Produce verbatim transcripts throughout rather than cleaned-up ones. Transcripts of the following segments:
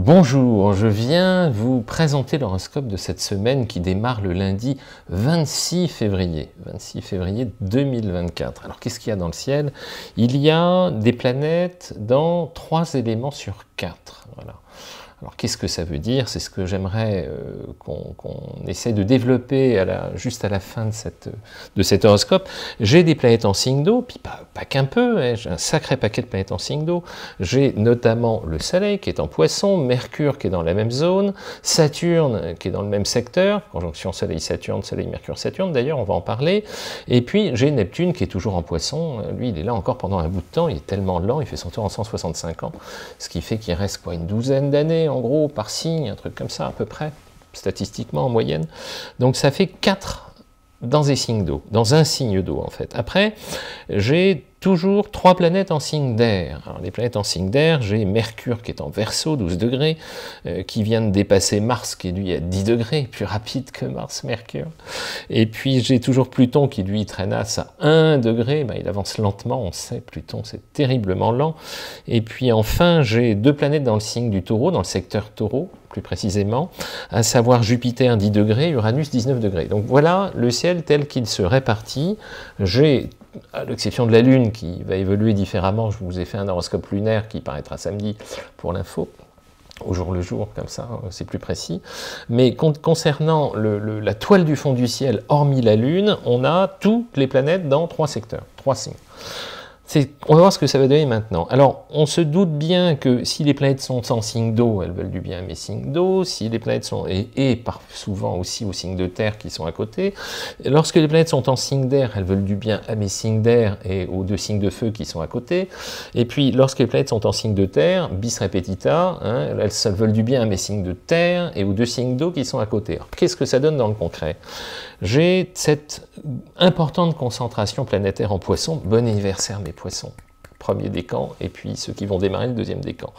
Bonjour, je viens vous présenter l'horoscope de cette semaine qui démarre le lundi vingt-six février, vingt-six février deux mille vingt-quatre. Alors qu'est-ce qu'il y a dans le ciel? Il y a des planètes dans trois éléments sur quatre. Voilà. Alors qu'est-ce que ça veut dire? C'est ce que j'aimerais euh, qu'on qu'on essaie de développer à la, juste à la fin de, cette, de cet horoscope. J'ai des planètes en signe d'eau, puis pas, pas qu'un peu, hein, j'ai un sacré paquet de planètes en signe d'eau. J'ai notamment le Soleil qui est en Poisson, Mercure qui est dans la même zone, Saturne qui est dans le même secteur, conjonction Soleil-Saturne, Soleil-Mercure-Saturne d'ailleurs, on va en parler. Et puis j'ai Neptune qui est toujours en Poisson, lui il est là encore pendant un bout de temps, il est tellement lent, il fait son tour en cent soixante-cinq ans, ce qui fait qu'il reste quoi, une douzaine d'années en gros, par signe, un truc comme ça, à peu près, statistiquement, en moyenne. Donc ça fait quatre dans des signes d'eau, dans un signe d'eau, en fait. Après, j'ai toujours trois planètes en signe d'air. Alors, les planètes en signe d'air, j'ai Mercure qui est en Verseau, douze degrés, euh, qui vient de dépasser Mars, qui est lui à dix degrés, plus rapide que Mars, Mercure. Et puis, j'ai toujours Pluton qui, lui, traînasse à un degré. Ben, il avance lentement, on sait, Pluton, c'est terriblement lent. Et puis, enfin, j'ai deux planètes dans le signe du Taureau, dans le secteur Taureau, plus précisément, à savoir Jupiter dix degrés, Uranus dix-neuf degrés. Donc, voilà le ciel tel qu'il se répartit. J'ai à l'exception de la Lune qui va évoluer différemment, je vous ai fait un horoscope lunaire qui paraîtra samedi pour l'info, au jour le jour, comme ça, c'est plus précis. Mais concernant le, le, la toile du fond du ciel, hormis la Lune, on a toutes les planètes dans trois secteurs, trois signes. On va voir ce que ça va donner maintenant. Alors, on se doute bien que si les planètes sont en signe d'eau, elles veulent du bien à mes signes d'eau, si les planètes sont, et, et par, souvent aussi aux signes de terre qui sont à côté, lorsque les planètes sont en signe d'air, elles veulent du bien à mes signes d'air et aux deux signes de feu qui sont à côté, et puis lorsque les planètes sont en signe de terre, bis repetita, hein, elles, elles veulent du bien à mes signes de terre et aux deux signes d'eau qui sont à côté. Qu'est-ce que ça donne dans le concret? J'ai cette importante concentration planétaire en Poisson. Bon anniversaire mes Poissons, premier décan, et puis ceux qui vont démarrer le deuxième décan.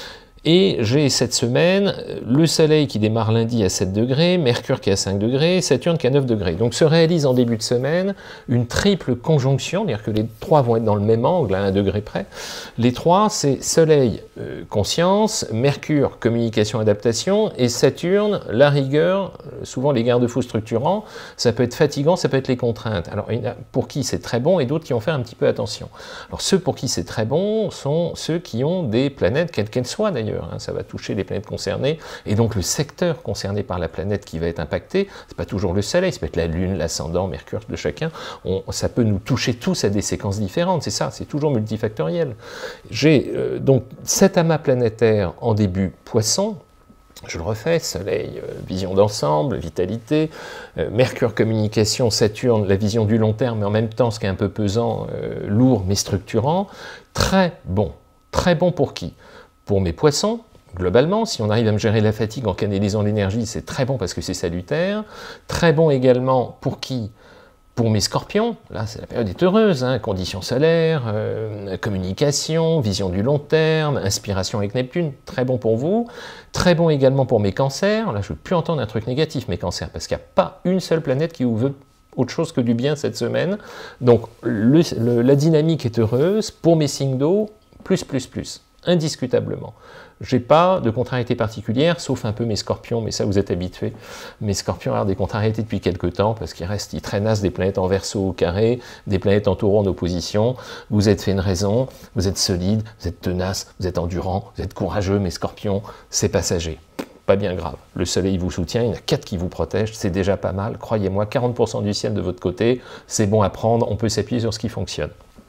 Et j'ai cette semaine le Soleil qui démarre lundi à sept degrés, Mercure qui est à cinq degrés, Saturne qui est à neuf degrés. Donc se réalise en début de semaine une triple conjonction, c'est-à-dire que les trois vont être dans le même angle, à un degré près. Les trois, c'est Soleil, euh, conscience, Mercure, communication, adaptation, et Saturne, la rigueur, souvent les garde-fous structurants. Ça peut être fatigant, ça peut être les contraintes. Alors il y en a pour qui c'est très bon et d'autres qui vont faire un petit peu attention. Alors ceux pour qui c'est très bon sont ceux qui ont des planètes, quelles qu'elles soient d'ailleurs. Ça va toucher les planètes concernées, et donc le secteur concerné par la planète qui va être impacté, c'est pas toujours le Soleil, ça peut être la Lune, l'ascendant, Mercure de chacun, on, ça peut nous toucher tous à des séquences différentes, c'est ça, c'est toujours multifactoriel. J'ai euh, donc cet amas planétaire en début Poisson, je le refais, Soleil, euh, vision d'ensemble, vitalité, euh, Mercure, communication, Saturne, la vision du long terme, mais en même temps, ce qui est un peu pesant, euh, lourd mais structurant, très bon. Très bon pour qui? Pour mes Poissons, globalement, si on arrive à me gérer la fatigue en canalisant l'énergie, c'est très bon parce que c'est salutaire. Très bon également pour qui? Pour mes Scorpions, là la période est heureuse, hein, conditions solaires, euh, communication, vision du long terme, inspiration avec Neptune, très bon pour vous. Très bon également pour mes Cancers, là je ne veux plus entendre un truc négatif mes Cancers, parce qu'il n'y a pas une seule planète qui vous veut autre chose que du bien cette semaine. Donc le, le, la dynamique est heureuse, pour mes signes d'eau, plus, plus, plus. Indiscutablement. Je n'ai pas de contrariété particulière, sauf un peu mes Scorpions, mais ça vous êtes habitués. Mes Scorpions ont des contrariétés depuis quelques temps, parce qu'ils restent, ils traînassent des planètes en Verseau au carré, des planètes en Taureau en opposition. Vous êtes fait une raison, vous êtes solide, vous êtes tenace, vous êtes endurant, vous êtes courageux, mes Scorpions, c'est passager. Pas bien grave. Le Soleil vous soutient, il y en a quatre qui vous protègent, c'est déjà pas mal. Croyez-moi, quarante pour cent du ciel de votre côté, c'est bon à prendre, on peut s'appuyer sur ce qui fonctionne.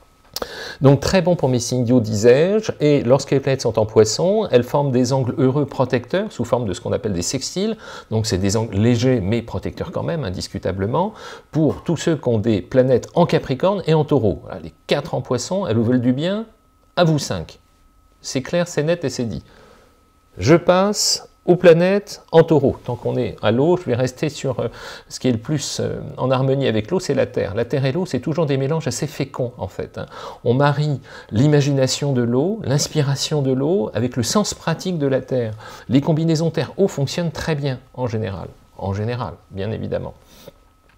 Donc très bon pour mes signes d'eau, disais-je, et lorsque les planètes sont en Poisson, elles forment des angles heureux protecteurs sous forme de ce qu'on appelle des sextiles, donc c'est des angles légers mais protecteurs quand même, indiscutablement, pour tous ceux qui ont des planètes en Capricorne et en Taureau. Voilà, les quatre en Poisson, elles vous veulent du bien, à vous cinq. C'est clair, c'est net et c'est dit. Je passe aux planètes en Taureau. Tant qu'on est à l'eau, je vais rester sur euh, ce qui est le plus euh, en harmonie avec l'eau, c'est la Terre. La Terre et l'eau, c'est toujours des mélanges assez féconds, en fait. Hein. On marie l'imagination de l'eau, l'inspiration de l'eau, avec le sens pratique de la Terre. Les combinaisons Terre-eau fonctionnent très bien, en général. En général, bien évidemment.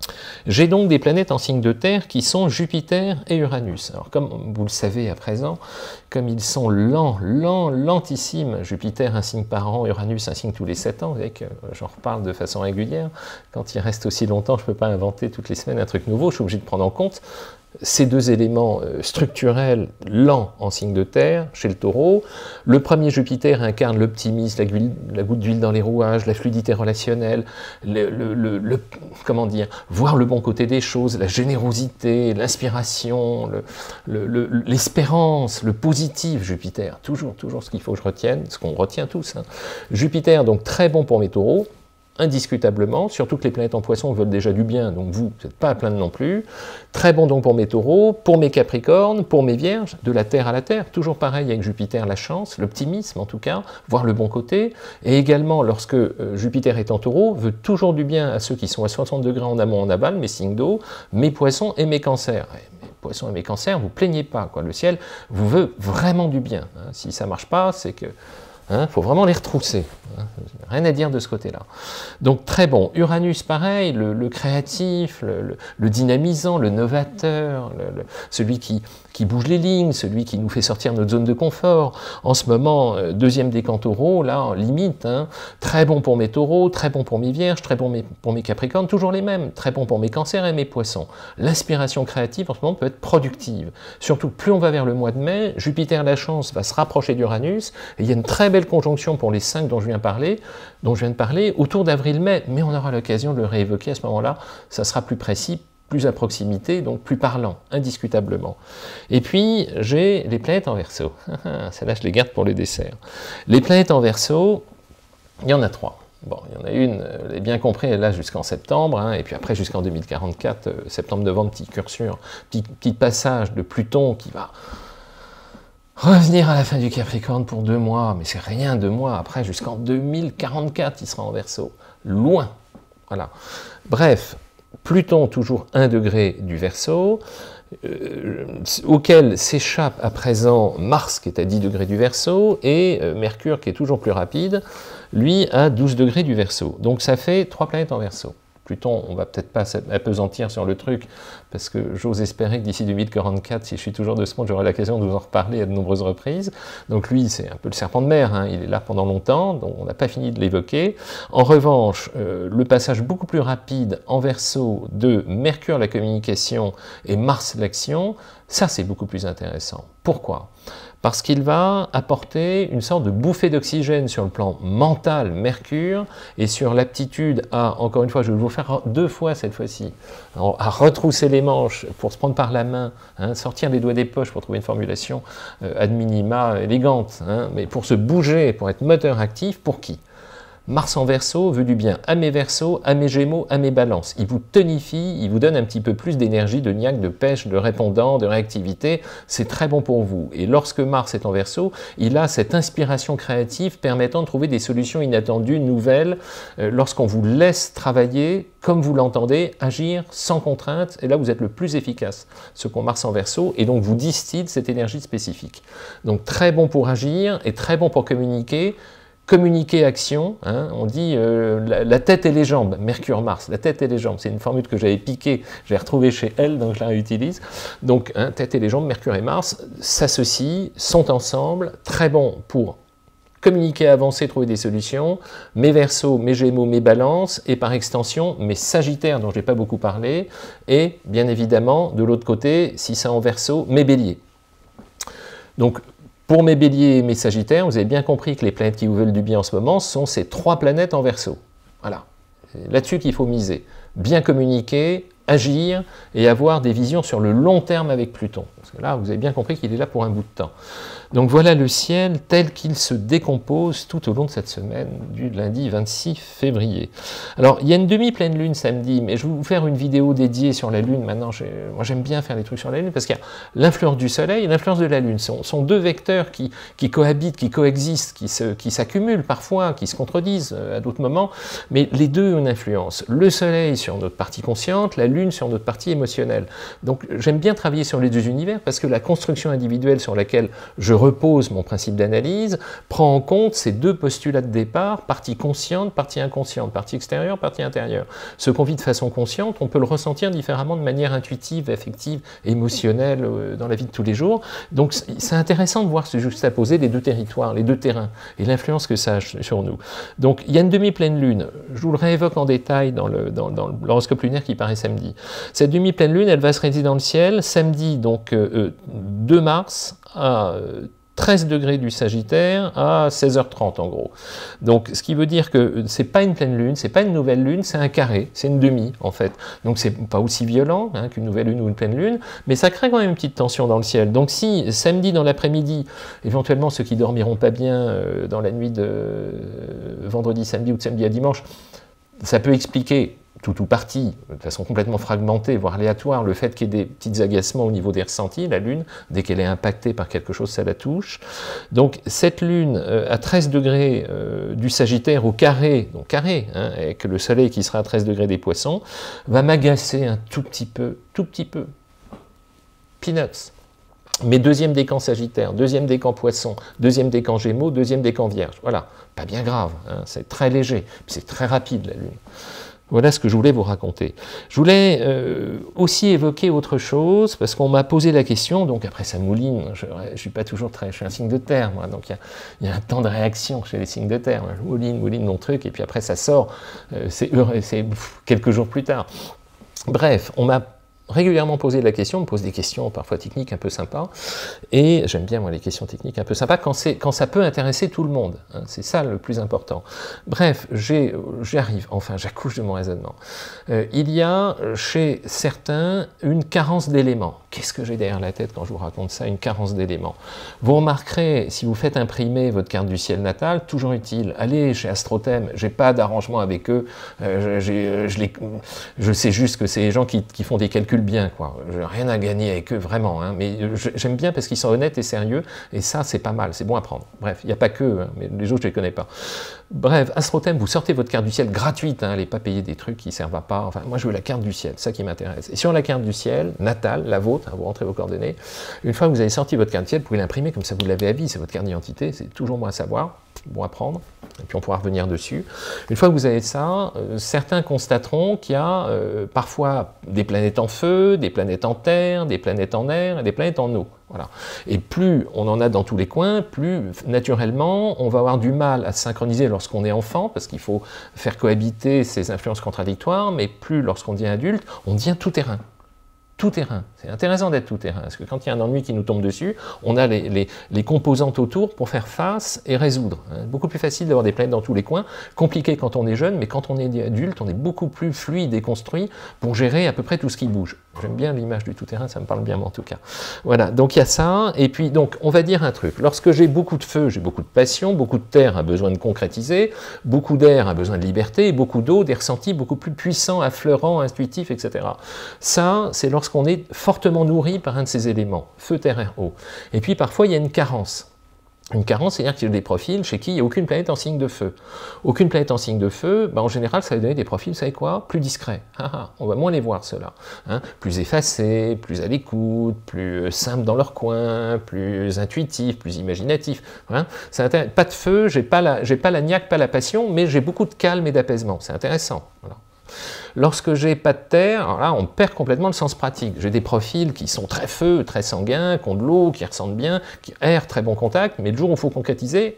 J'ai donc des planètes en signe de terre qui sont Jupiter et Uranus. Alors comme vous le savez à présent, comme ils sont lents, lents, lentissimes, Jupiter un signe par an, Uranus un signe tous les sept ans, vous savez que j'en reparle de façon régulière, quand il reste aussi longtemps, je ne peux pas inventer toutes les semaines un truc nouveau, je suis obligé de prendre en compte ces deux éléments structurels lents en signe de terre chez le taureau. Le premier Jupiter incarne l'optimisme, la, la goutte d'huile dans les rouages, la fluidité relationnelle, le, le, le, le, comment dire, voir le bon côté des choses, la générosité, l'inspiration, l'espérance, le, le, le positif Jupiter. Toujours, toujours ce qu'il faut que je retienne, ce qu'on retient tous. Hein. Jupiter, donc très bon pour mes taureaux, indiscutablement, surtout que les planètes en poisson veulent déjà du bien, donc vous, vous n'êtes pas à plaindre non plus. Très bon donc pour mes taureaux, pour mes capricornes, pour mes vierges, de la terre à la terre, toujours pareil avec Jupiter, la chance, l'optimisme en tout cas, voir le bon côté, et également lorsque euh, Jupiter est en taureau, veut toujours du bien à ceux qui sont à soixante degrés en amont, en aval, mes signes d'eau, mes poissons et mes cancers. Et mes poissons et mes cancers, vous plaignez pas, quoi. Le ciel vous veut vraiment du bien. Hein. Si ça ne marche pas, c'est que il hein, faut vraiment les retrousser. Hein, rien à dire de ce côté-là. Donc très bon. Uranus, pareil, le, le créatif, le, le, le dynamisant, le novateur, le, le, celui qui, qui bouge les lignes, celui qui nous fait sortir de notre zone de confort. En ce moment, euh, deuxième décan taureau, là, en limite. Hein, très bon pour mes taureaux, très bon pour mes vierges, très bon mes, pour mes capricornes, toujours les mêmes. Très bon pour mes cancers et mes poissons. L'inspiration créative, en ce moment, peut être productive. Surtout, plus on va vers le mois de mai, Jupiter, la chance, va se rapprocher d'Uranus, et il y a une très belle conjonction pour les cinq dont je viens parler, dont je viens de parler, autour d'avril-mai, mais on aura l'occasion de le réévoquer à ce moment-là, ça sera plus précis, plus à proximité, donc plus parlant, indiscutablement. Et puis, j'ai les planètes en Verseau. Celles-là, je les garde pour les desserts. Les planètes en Verseau, il y en a trois. Bon, il y en a une, elle est bien compris, elle est là jusqu'en septembre, hein, et puis après jusqu'en deux mille quarante-quatre, euh, septembre-novembre, petit curseur, petit, petit passage de Pluton qui va revenir à la fin du Capricorne pour deux mois, mais c'est rien, deux mois, après jusqu'en deux mille quarante-quatre, il sera en Verseau, loin, voilà. Bref, Pluton, toujours un degré du Verseau, euh, auquel s'échappe à présent Mars, qui est à dix degrés du Verseau, et euh, Mercure, qui est toujours plus rapide, lui, à douze degrés du Verseau. Donc ça fait trois planètes en Verseau. Pluton, on ne va peut-être pas s'apesantir sur le truc, parce que j'ose espérer que d'ici deux mille quarante-quatre, si je suis toujours de ce monde, j'aurai l'occasion de vous en reparler à de nombreuses reprises. Donc lui, c'est un peu le serpent de mer, hein, il est là pendant longtemps, donc on n'a pas fini de l'évoquer. En revanche, euh, le passage beaucoup plus rapide en Verseau de Mercure, la communication, et Mars, l'action, ça c'est beaucoup plus intéressant. Pourquoi ? Parce qu'il va apporter une sorte de bouffée d'oxygène sur le plan mental, Mercure, et sur l'aptitude à, encore une fois, je vais vous faire deux fois cette fois-ci, à retrousser les manches pour se prendre par la main, hein, sortir les doigts des poches pour trouver une formulation euh, ad minima élégante, hein, mais pour se bouger, pour être moteur actif, pour qui ? Mars en Verseau veut du bien à mes Verseaux, à mes Gémeaux, à mes Balances. Il vous tonifie, il vous donne un petit peu plus d'énergie, de niaque, de pêche, de répondant, de réactivité. C'est très bon pour vous. Et lorsque Mars est en Verseau, il a cette inspiration créative permettant de trouver des solutions inattendues, nouvelles, euh, lorsqu'on vous laisse travailler comme vous l'entendez, agir sans contrainte. Et là, vous êtes le plus efficace, ce qu'on Mars en Verseau, et donc vous distille cette énergie spécifique. Donc très bon pour agir et très bon pour communiquer. Communiquer, action, hein, on dit euh, la, la tête et les jambes, Mercure-Mars, la tête et les jambes, c'est une formule que j'avais piquée, j'ai retrouvée chez elle, donc je la réutilise. Donc, hein, tête et les jambes, Mercure et Mars s'associent, sont ensemble, très bon pour communiquer, avancer, trouver des solutions, mes Verseaux, mes Gémeaux, mes Balances, et par extension, mes Sagittaires, dont je n'ai pas beaucoup parlé, et bien évidemment, de l'autre côté, si c'est en Verseau, mes Béliers. Donc, pour mes Béliers et mes Sagittaires, vous avez bien compris que les planètes qui vous veulent du bien en ce moment sont ces trois planètes en Verseau. Voilà, c'est là-dessus qu'il faut miser. Bien communiquer, agir et avoir des visions sur le long terme avec Pluton. Parce que là, vous avez bien compris qu'il est là pour un bout de temps. Donc voilà le ciel tel qu'il se décompose tout au long de cette semaine du lundi vingt-six février. Alors, il y a une demi-pleine lune samedi, mais je vais vous faire une vidéo dédiée sur la lune. Maintenant, moi j'aime bien faire des trucs sur la lune parce qu'il y a l'influence du soleil et l'influence de la lune. Ce sont, sont deux vecteurs qui, qui cohabitent, qui coexistent, qui se, qui s'accumulent parfois, qui se contredisent à d'autres moments, mais les deux ont une influence. Le soleil sur notre partie consciente, la lune lune sur notre partie émotionnelle. Donc j'aime bien travailler sur les deux univers parce que la construction individuelle sur laquelle je repose mon principe d'analyse prend en compte ces deux postulats de départ, partie consciente, partie inconsciente, partie extérieure, partie intérieure. Ce qu'on vit de façon consciente, on peut le ressentir différemment de manière intuitive, affective, émotionnelle euh, dans la vie de tous les jours. Donc c'est intéressant de voir se juxtaposer les deux territoires, les deux terrains et l'influence que ça a sur nous. Donc il y a une demi-pleine lune, je vous le réévoque en détail dans le dans, dans l'horoscope lunaire qui paraît samedi. Cette demi-pleine lune, elle va se réaliser dans le ciel samedi, donc euh, deux mars à treize degrés du Sagittaire à seize heures trente en gros. Donc ce qui veut dire que c'est pas une pleine lune, c'est pas une nouvelle lune, c'est un carré, c'est une demi en fait. Donc c'est pas aussi violent hein, qu'une nouvelle lune ou une pleine lune, mais ça crée quand même une petite tension dans le ciel. Donc si samedi dans l'après-midi, éventuellement ceux qui dormiront pas bien euh, dans la nuit de euh, vendredi, samedi ou de samedi à dimanche, ça peut expliquer tout ou partie, de façon complètement fragmentée, voire aléatoire, le fait qu'il y ait des petits agacements au niveau des ressentis, la Lune, dès qu'elle est impactée par quelque chose, ça la touche. Donc cette Lune, euh, à treize degrés euh, du Sagittaire au carré, donc carré, hein, avec le Soleil qui sera à treize degrés des Poissons, va m'agacer un tout petit peu, tout petit peu. Peanuts. Mais deuxième décan Sagittaire, deuxième décan Poisson, deuxième décan Gémeaux, deuxième décan Vierge. Voilà, pas bien grave, hein, c'est très léger, c'est très rapide la Lune. Voilà ce que je voulais vous raconter. Je voulais euh, aussi évoquer autre chose, parce qu'on m'a posé la question, donc après ça mouline, je ne suis pas toujours très... Je suis un signe de terre, moi, donc il y, y a un temps de réaction chez les signes de terre. Je mouline, mouline mon truc, et puis après ça sort, euh, c'est quelques jours plus tard. Bref, on m'a régulièrement posé la question, on me pose des questions parfois techniques un peu sympas, et j'aime bien moi les questions techniques un peu sympas quand, quand ça peut intéresser tout le monde, hein, c'est ça le plus important. Bref, j'arrive, enfin j'accouche de mon raisonnement. Euh, il y a chez certains une carence d'éléments. Qu'est-ce que j'ai derrière la tête quand je vous raconte ça, une carence d'éléments? Vous remarquerez, si vous faites imprimer votre carte du ciel natal, toujours utile, allez chez Astrothème, j'ai pas d'arrangement avec eux, euh, je, je, les, je sais juste que c'est les gens qui, qui font des calculs bien, quoi. J'ai rien à gagner avec eux, vraiment, hein, mais j'aime bien parce qu'ils sont honnêtes et sérieux, et ça, c'est pas mal, c'est bon à prendre. Bref, il n'y a pas que, hein, mais les autres, je les connais pas. Bref, Astrothème, vous sortez votre carte du ciel gratuite, hein, allez pas payer des trucs qui ne servent à pas, enfin, moi, je veux la carte du ciel, c'est ça qui m'intéresse. Et sur la carte du ciel, natale, la vôtre, hein, vous rentrez vos coordonnées, une fois que vous avez sorti votre carte du ciel, vous pouvez l'imprimer comme ça, vous l'avez à vie, c'est votre carte d'identité, c'est toujours bon à savoir, bon à prendre, et puis on pourra revenir dessus. Une fois que vous avez ça, euh, certains constateront qu'il y a euh, parfois des planètes en feu, des planètes en terre, des planètes en air et des planètes en eau. Voilà. Et plus on en a dans tous les coins, plus naturellement on va avoir du mal à se synchroniser lorsqu'on est enfant, parce qu'il faut faire cohabiter ces influences contradictoires, mais plus lorsqu'on devient adulte, on devient tout terrain. Tout terrain. C'est intéressant d'être tout terrain, parce que quand il y a un ennui qui nous tombe dessus, on a les, les, les composantes autour pour faire face et résoudre. Hein. Beaucoup plus facile d'avoir des planètes dans tous les coins, compliqué quand on est jeune, mais quand on est adulte, on est beaucoup plus fluide et construit pour gérer à peu près tout ce qui bouge. J'aime bien l'image du tout terrain, ça me parle bien en tout cas. Voilà, donc il y a ça, et puis donc on va dire un truc. Lorsque j'ai beaucoup de feu, j'ai beaucoup de passion, beaucoup de terre a besoin de concrétiser, beaucoup d'air a besoin de liberté, et beaucoup d'eau, des ressentis beaucoup plus puissants, affleurants, intuitifs, et cetera. Ça, c'est lorsque qu'on est fortement nourri par un de ces éléments, feu, terre, air, eau. Et puis parfois il y a une carence. Une carence, c'est-à-dire qu'il y a des profils chez qui il n'y a aucune planète en signe de feu. Aucune planète en signe de feu, ben en général ça va donner des profils, vous savez quoi? Plus discrets. Ah, ah, on va moins les voir ceux-là. Hein, plus effacés, plus à l'écoute, plus simples dans leur coin, plus intuitifs, plus imaginatifs. Hein. Pas de feu, j'ai pas la, j'ai pas la niaque, pas la passion, mais j'ai beaucoup de calme et d'apaisement. C'est intéressant. Voilà. Lorsque j'ai pas de terre, alors là on perd complètement le sens pratique. J'ai des profils qui sont très feu, très sanguins, qui ont de l'eau, qui ressentent bien, qui aèrent, très bon contact, mais le jour où il faut concrétiser,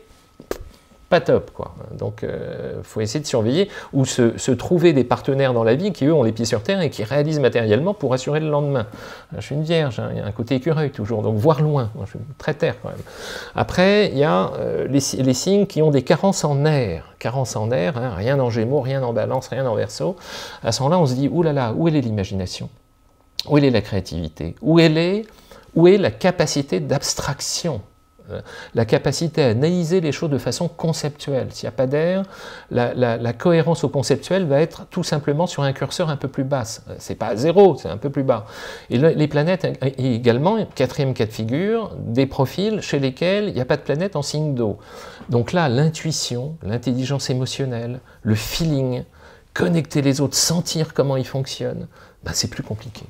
pas top, quoi. Donc, il euh, faut essayer de surveiller ou se, se trouver des partenaires dans la vie qui, eux, ont les pieds sur terre et qui réalisent matériellement pour assurer le lendemain. Je suis une vierge, hein, il y a un côté écureuil toujours, donc voir loin. Moi, je suis très terre, quand même. Après, il y a euh, les, les signes qui ont des carences en air. Carences en air, hein, rien en Gémeaux, rien en Balance, rien en Verseau. À ce moment-là, on se dit, oulala, où est l'imagination? Où est la créativité? Où elle est, où est la capacité d'abstraction? La capacité à analyser les choses de façon conceptuelle. S'il n'y a pas d'air, la, la, la cohérence au conceptuel va être tout simplement sur un curseur un peu plus bas. C'est pas à zéro, c'est un peu plus bas. Et le, les planètes, et également, quatrième cas de figure, des profils chez lesquels il n'y a pas de planète en signe d'eau. Donc là, l'intuition, l'intelligence émotionnelle, le feeling, connecter les autres, sentir comment ils fonctionnent, ben, c'est plus compliqué.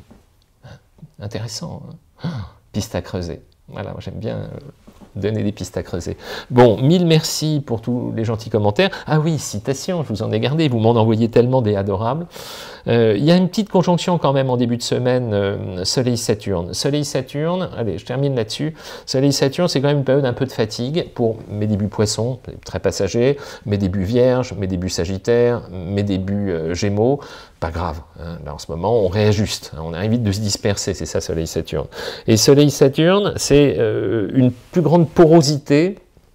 Intéressant, hein. Piste à creuser. Voilà, j'aime bien euh, donner des pistes à creuser. Bon, mille merci pour tous les gentils commentaires. Ah oui, citation, je vous en ai gardé, vous m'en envoyez tellement des adorables. Euh, il y a une petite conjonction quand même en début de semaine, euh, Soleil-Saturne. Soleil-Saturne, allez, je termine là-dessus. Soleil-Saturne, c'est quand même une période un peu de fatigue pour mes débuts poissons, très passagers, mes débuts vierges, mes débuts sagittaires, mes débuts euh, gémeaux. Pas grave, hein. Là en ce moment on réajuste, hein. On évite de se disperser, c'est ça Soleil-Saturne. Et Soleil-Saturne, c'est euh, une plus grande porosité,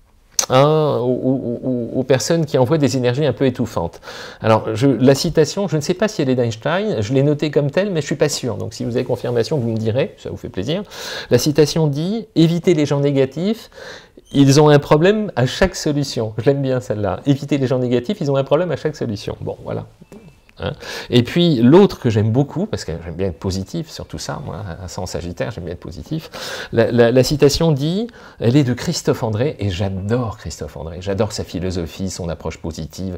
hein, aux, aux, aux personnes qui envoient des énergies un peu étouffantes. Alors, je, la citation, je ne sais pas si elle est d'Einstein, je l'ai notée comme telle, mais je ne suis pas sûr. Donc, si vous avez confirmation, vous me direz, ça vous fait plaisir. La citation dit « Évitez les gens négatifs, ils ont un problème à chaque solution ». Je l'aime bien celle-là. « Évitez les gens négatifs, ils ont un problème à chaque solution ». Bon, voilà. Hein. Et puis l'autre que j'aime beaucoup, parce que j'aime bien être positif sur tout ça, moi, sans Sagittaire, j'aime bien être positif, la, la, la citation dit, elle est de Christophe André, et j'adore Christophe André, j'adore sa philosophie, son approche positive,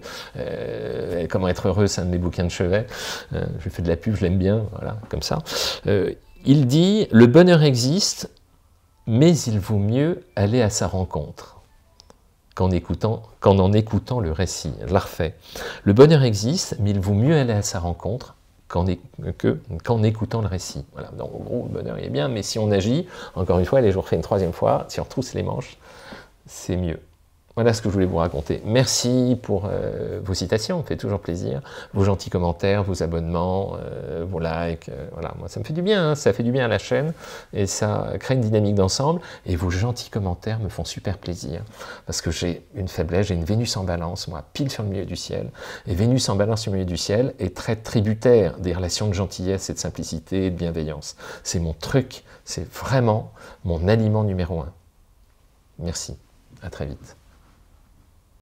euh, comment être heureux, c'est un de mes bouquins de chevet, euh, je fais de la pub, je l'aime bien, voilà, comme ça. Euh, il dit, le bonheur existe, mais il vaut mieux aller à sa rencontre. Qu'en écoutant, qu'en en écoutant le récit. Je la refais. Le bonheur existe, mais il vaut mieux aller à sa rencontre qu'en qu'en écoutant le récit. Voilà. Donc, en gros, le bonheur il est bien, mais si on agit, encore une fois, allez, je vous refais une troisième fois, si on retrousse les manches, c'est mieux. Voilà ce que je voulais vous raconter. Merci pour euh, vos citations, ça me fait toujours plaisir, vos gentils commentaires, vos abonnements, euh, vos likes, euh, voilà, moi ça me fait du bien, hein, ça fait du bien à la chaîne, et ça crée une dynamique d'ensemble, et vos gentils commentaires me font super plaisir, parce que j'ai une faiblesse, j'ai une Vénus en balance, moi, pile sur le milieu du ciel, et Vénus en balance sur le milieu du ciel est très tributaire des relations de gentillesse et de simplicité et de bienveillance. C'est mon truc, c'est vraiment mon aliment numéro un. Merci, à très vite.